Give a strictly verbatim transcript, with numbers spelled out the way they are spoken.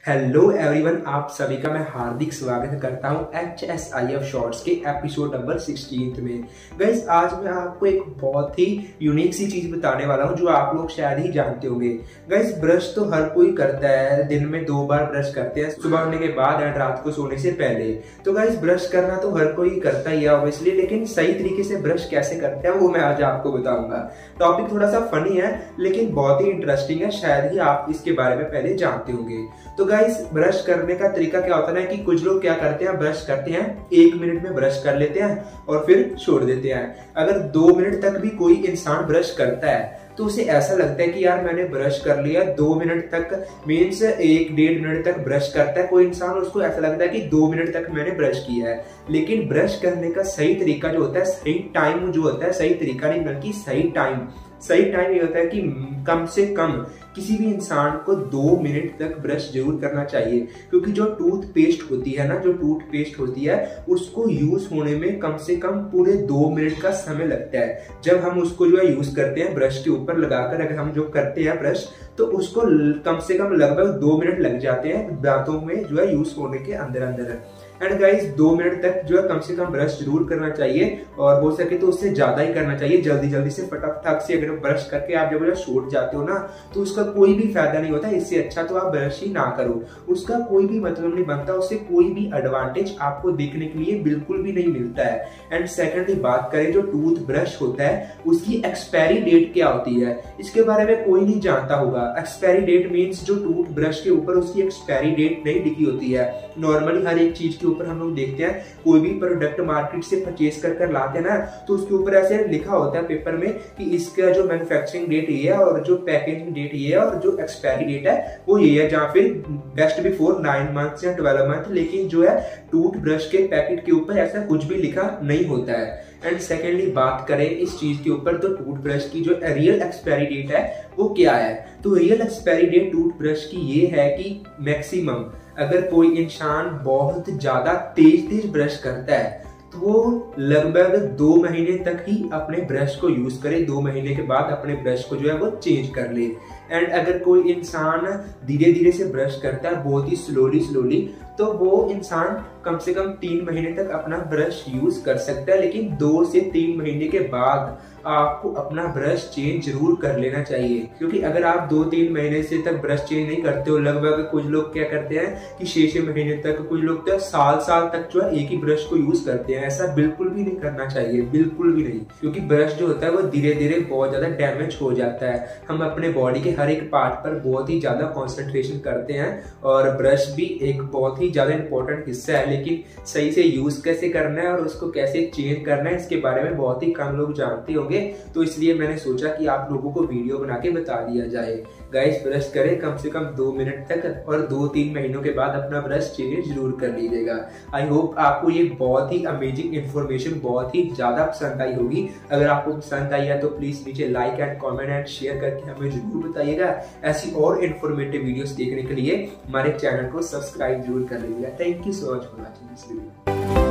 Hello everyone, आप सभी का मैं हार्दिक स्वागत करता हूं H S I F shorts के एपिसोड नंबर सिक्सटीन में। गाइस, आज मैं आपको एक बहुत ही यूनिक सी चीज बताने वाला हूं जो आप लोग शायद ही जानते होंगे। गाइस, ब्रश तो हर कोई करता है, दिन में दो बार ब्रश करते हैं, सुबह उठने के बाद एंड रात को सोने से पहले। तो गाइस, ब्रश करना तो हर कोई करता ही है ऑब्वियसली, लेकिन सही तरीके से ब्रश कैसे करते हैं वो मैं आज आपको बताऊंगा। टॉपिक थोड़ा सा फनी है लेकिन बहुत ही इंटरेस्टिंग है, शायद ही आप इसके बारे में पहले जानते होंगे। तो गाइस, ब्रश करने का तरीका क्या होता है कि कुछ लोग क्या करते हैं, ब्रश करते हैं, एक मिनट में ब्रश कर लेते हैं और फिर छोड़ देते हैं। अगर दो मिनट तक भी कोई इंसान ब्रश करता है तो उसे ऐसा लगता है कि यार मैंने ब्रश कर लिया। दो मिनट तक मीन्स एक डेढ़ मिनट तक ब्रश करता है कोई इंसान, उसको ऐसा लगता है कि दो मिनट तक मैंने ब्रश किया है। लेकिन ब्रश करने का सही तरीका जो होता है, सही टाइम जो होता है, सही तरीका नहीं बल्कि सही टाइम सही टाइम ये होता है कि कम से कम किसी भी इंसान को दो मिनट तक ब्रश जरूर करना चाहिए, क्योंकि जो टूथपेस्ट होती है ना जो टूथपेस्ट होती है उसको यूज होने में कम से कम पूरे दो मिनट का समय लगता है। जब हम उसको जो है यूज करते हैं ब्रश के ऊपर लगाकर, अगर हम जो करते हैं ब्रश तो उसको कम से कम लगभग दो मिनट लग जाते हैं दांतों में जो है यूज होने के अंदर अंदर। एंड गाइस, दो मिनट तक जो है कम से कम ब्रश जरूर करना चाहिए, और हो सके तो उससे ज्यादा ही करना चाहिए। जल्दी जल्दी से फटाफट से अगर ब्रश करके आप जब छोड़ जाते हो ना तो उसका कोई भी फायदा नहीं होता। इससे अच्छा तो आप ब्रश ही ना करो, उसका कोई भी मतलब नहीं बनता, उससे कोई भी एडवांटेज आपको देखने के लिए बिल्कुल भी नहीं मिलता है। एंड सेकेंडली बात करें, जो टूथ ब्रश होता है उसकी एक्सपायरी डेट क्या होती है, इसके बारे में कोई नहीं जानता होगा। एक्सपायरी डेट मीन्स जो टूथ ब्रश के ऊपर उसकी एक्सपायरी डेट नहीं लिखी होती है। नॉर्मली हर एक चीज के ऊपर हम लोग देखते हैं, कोई भी प्रोडक्ट मार्केट से परचेज कर कर लाते हैं ना तो उसके ऊपर ऐसे लिखा होता है पेपर में कि इसका जो मैन्युफैक्चरिंग डेट ये है और जो पैकेजिंग डेट ये है और जो एक्सपायरी डेट है वो ये है, जहाँ फिर बेस्ट बिफोर नाइन मंथ्स या ट्वेल्व मंथ। लेकिन जो है टूथ ब्रश के पैकेट के ऊपर ऐसा कुछ भी लिखा नहीं होता है। एंड सेकेंडली बात करें इस चीज के ऊपर, तो टूथ ब्रश की जो रियल एक्सपायरी डेट है वो क्या है। तो real expiry date tooth brush की ये है कि मैक्सिमम अगर कोई इंसान बहुत ज्यादा तेज तेज ब्रश करता है तो वो लगभग दो महीने तक ही अपने ब्रश को यूज करे, दो महीने के बाद अपने ब्रश को जो है वो चेंज कर ले। एंड अगर कोई इंसान धीरे धीरे से ब्रश करता है, बहुत ही स्लोली स्लोली, तो वो इंसान कम से कम तीन महीने तक अपना ब्रश यूज कर सकता है। लेकिन दो से तीन महीने के बाद आपको अपना ब्रश चेंज जरूर कर लेना चाहिए, क्योंकि अगर आप दो तीन महीने से तक ब्रश चेंज नहीं करते हो, लगभग कुछ लोग क्या करते हैं कि छह छह महीने तक, कुछ लोग तो साल साल तक जो है एक ही ब्रश को यूज करते हैं। ऐसा बिल्कुल भी नहीं करना चाहिए, बिल्कुल भी नहीं, क्योंकि ब्रश जो होता है वो धीरे धीरे बहुत ज्यादा डैमेज हो जाता है। हम अपने बॉडी के हर एक पार्ट पर बहुत ही ज्यादा कॉन्सेंट्रेशन करते हैं और ब्रश भी एक बहुत ही ज्यादा इंपॉर्टेंट हिस्सा है, लेकिन सही से यूज कैसे करना है और उसको कैसे चेंज करना है इसके बारे में बहुत ही कम लोग जानते होंगे। तो इसलिए मैंने सोचा कि आप लोगों को वीडियो बना के बता दिया जाए। गाइस, ब्रश करें कम से कम दो मिनट तक और दो तीन महीनों के बाद अपना ब्रश चेंज जरूर कर लीजिएगा। आई होप आपको ये बहुत ही अमेजिंग इन्फॉर्मेशन बहुत ही ज्यादा पसंद आई होगी। अगर आपको पसंद आई है तो प्लीज नीचे like and comment and share करके हमें जरूर बताइएगा। ऐसी और इन्फॉर्मेटिव वीडियोस देखने के लिए हमारे चैनल को सब्सक्राइब जरूर कर लीजिएगा। Thank you so much for watching this video.